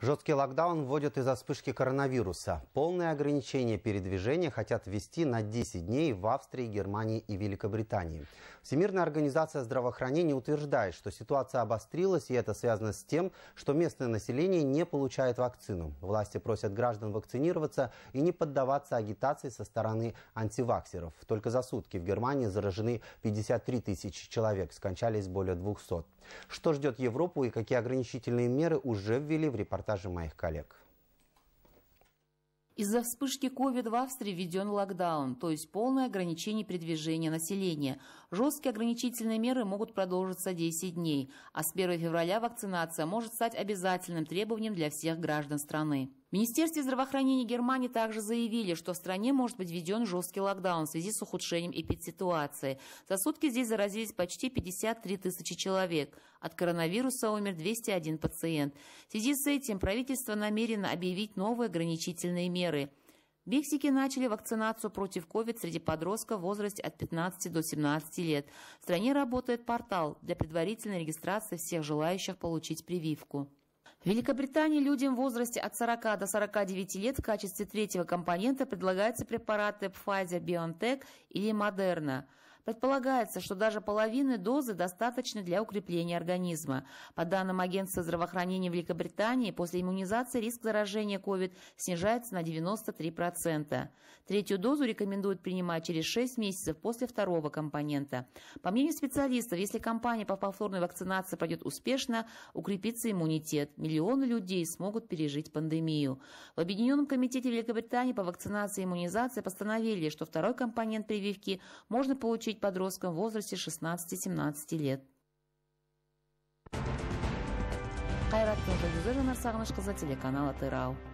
Жесткий локдаун вводят из-за вспышки коронавируса. Полное ограничение передвижения хотят ввести на 10 дней в Австрии, Германии и Великобритании. Всемирная организация здравоохранения утверждает, что ситуация обострилась, и это связано с тем, что местное население не получает вакцину. Власти просят граждан вакцинироваться и не поддаваться агитации со стороны антиваксеров. Только за сутки в Германии заражены 53 тысячи человек, скончались более 200. Что ждет Европу и какие ограничительные меры уже ввели в репортаже моих коллег. Из-за вспышки COVID в Австрии введен локдаун, то есть полное ограничение передвижения населения. Жесткие ограничительные меры могут продолжиться 10 дней, а с 1 февраля вакцинация может стать обязательным требованием для всех граждан страны. В Министерстве здравоохранения Германии также заявили, что в стране может быть введен жесткий локдаун в связи с ухудшением эпидситуации. За сутки здесь заразились почти 53 тысячи человек. От коронавируса умер 201 пациент. В связи с этим правительство намерено объявить новые ограничительные меры. В Мексике начали вакцинацию против COVID среди подростков в возрасте от 15 до 17 лет. В стране работает портал для предварительной регистрации всех желающих получить прививку. В Великобритании людям в возрасте от 40 до 49 лет в качестве третьего компонента предлагаются препараты Pfizer-BioNTech или Moderna. Предполагается, что даже половины дозы достаточно для укрепления организма. По данным Агентства здравоохранения Великобритании, после иммунизации риск заражения COVID снижается на 93%. Третью дозу рекомендуют принимать через 6 месяцев после второго компонента. По мнению специалистов, если кампания по повторной вакцинации пройдет успешно, укрепится иммунитет. Миллионы людей смогут пережить пандемию. В Объединенном комитете Великобритании по вакцинации и иммунизации постановили, что второй компонент прививки можно получить подросткам в возрасте 16-17 лет. Кайрат Нургулюзы, Жанар Сагыныш кызы, телеканал Атырау.